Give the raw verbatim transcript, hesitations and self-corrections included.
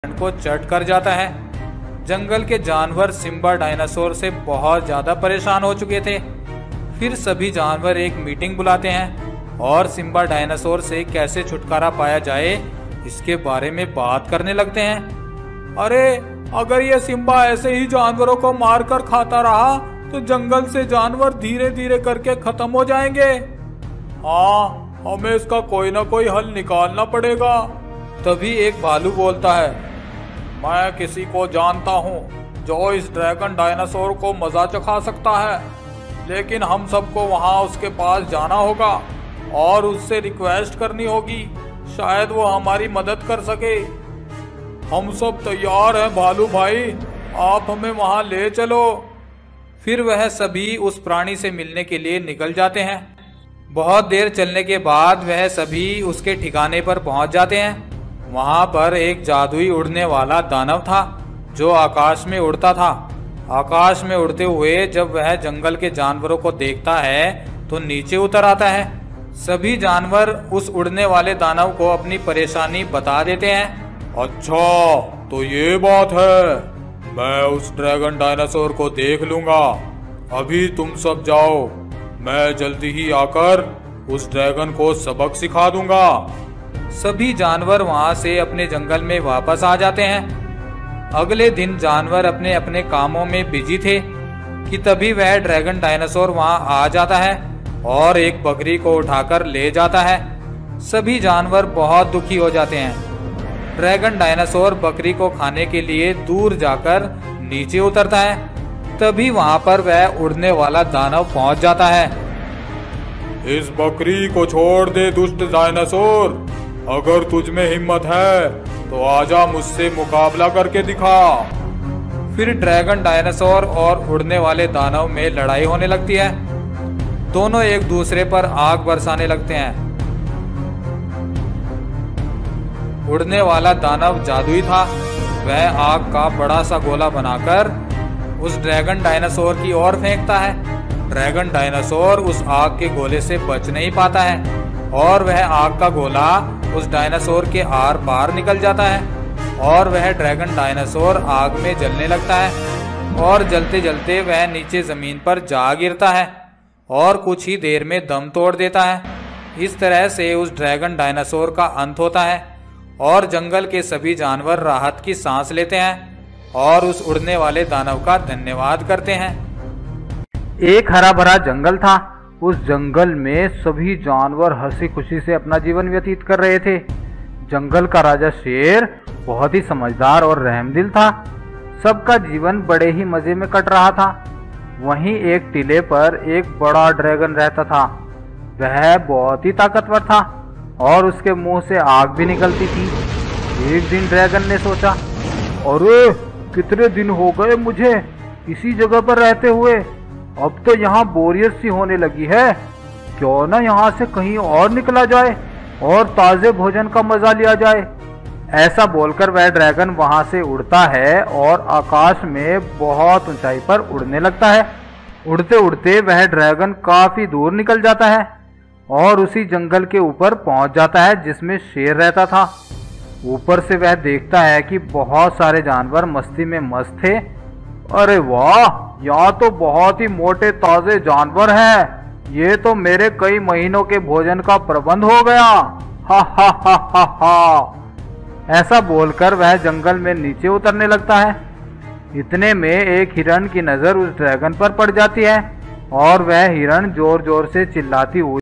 को चट कर जाता है। जंगल के जानवर सिम्बा डायनासोर से बहुत ज्यादा परेशान हो चुके थे। फिर सभी जानवर एक मीटिंग बुलाते हैं और सिम्बा डायनासोर से कैसे छुटकारा पाया जाए इसके बारे में बात करने लगते हैं। अरे अगर ये सिम्बा ऐसे ही जानवरों को मारकर खाता रहा तो जंगल से जानवर धीरे धीरे करके खत्म हो जाएंगे। हाँ, हमें इसका कोई ना कोई हल निकालना पड़ेगा। तभी एक भालू बोलता है, मैं किसी को जानता हूँ जो इस ड्रैगन डायनासोर को मजा चखा सकता है, लेकिन हम सबको वहाँ उसके पास जाना होगा और उससे रिक्वेस्ट करनी होगी, शायद वो हमारी मदद कर सके। हम सब तैयार हैं भालू भाई, आप हमें वहाँ ले चलो। फिर वह सभी उस प्राणी से मिलने के लिए निकल जाते हैं। बहुत देर चलने के बाद वह सभी उसके ठिकाने पर पहुंच जाते हैं। वहां पर एक जादुई उड़ने वाला दानव था जो आकाश में उड़ता था। आकाश में उड़ते हुए जब वह जंगल के जानवरों को देखता है तो नीचे उतर आता है। सभी जानवर उस उड़ने वाले दानव को अपनी परेशानी बता देते हैं। अच्छा तो ये बात है, मैं उस ड्रैगन डायनासोर को देख लूंगा, अभी तुम सब जाओ, मैं जल्दी ही आकर उस ड्रैगन को सबक सिखा दूंगा। सभी जानवर वहां से अपने जंगल में वापस आ जाते हैं। अगले दिन जानवर अपने अपने कामों में बिजी थे कि तभी वह ड्रैगन डायनासोर वहां आ जाता है और एक बकरी को उठाकर ले जाता है। सभी जानवर बहुत दुखी हो जाते हैं। ड्रैगन डायनासोर बकरी को खाने के लिए दूर जाकर नीचे उतरता है। तभी वहां पर वह उड़ने वाला दानव पहुंच जाता है। इस बकरी को छोड़ दे दुष्ट डायनासोर, अगर तुझ में हिम्मत है तो आजा मुझसे मुकाबला करके दिखा। फिर ड्रैगन डायनासोर और उड़ने वाले दानव में लड़ाई होने लगती है। दोनों एक दूसरे पर आग बरसाने लगते हैं। उड़ने वाला दानव जादुई था, वह आग का बड़ा सा गोला बनाकर उस ड्रैगन डायनासोर की ओर फेंकता है। ड्रैगन डायनासोर उस आग के गोले से बच नहीं पाता है और वह आग का गोला उस डायनासोर के आर पार निकल जाता है और वह ड्रैगन डायनासोर आग में जलने लगता है और जलते जलते वह नीचे जमीन पर जा गिरता है और कुछ ही देर में दम तोड़ देता है। इस तरह से उस ड्रैगन डायनासोर का अंत होता है और जंगल के सभी जानवर राहत की सांस लेते हैं और उस उड़ने वाले दानव का धन्यवाद करते हैं। एक हरा भरा जंगल था। उस जंगल में सभी जानवर हंसी खुशी से अपना जीवन व्यतीत कर रहे थे। जंगल का राजा शेर बहुत ही समझदार और रहमदिल था। सबका जीवन बड़े ही मजे में कट रहा था। वहीं एक टीले पर एक बड़ा ड्रैगन रहता था। वह बहुत ही ताकतवर था और उसके मुंह से आग भी निकलती थी। एक दिन ड्रैगन ने सोचा, अरे कितने दिन हो गए मुझे इसी जगह पर रहते हुए, अब तो यहाँ बोरियत सी होने लगी है, क्यों ना यहाँ से कहीं और निकला जाए और ताजे भोजन का मजा लिया जाए। ऐसा बोलकर वह ड्रैगन वहां से उड़ता है और आकाश में बहुत ऊंचाई पर उड़ने लगता है। उड़ते उड़ते वह ड्रैगन काफी दूर निकल जाता है और उसी जंगल के ऊपर पहुंच जाता है जिसमें शेर रहता था। ऊपर से वह देखता है कि बहुत सारे जानवर मस्ती में मस्त थे। अरे वाह, यहाँ तो बहुत ही मोटे ताजे जानवर हैं, ये तो मेरे कई महीनों के भोजन का प्रबंध हो गया। हा हा हा हा हा। ऐसा बोलकर वह जंगल में नीचे उतरने लगता है। इतने में एक हिरण की नजर उस ड्रैगन पर पड़ जाती है और वह हिरण जोर जोर से चिल्लाती हुई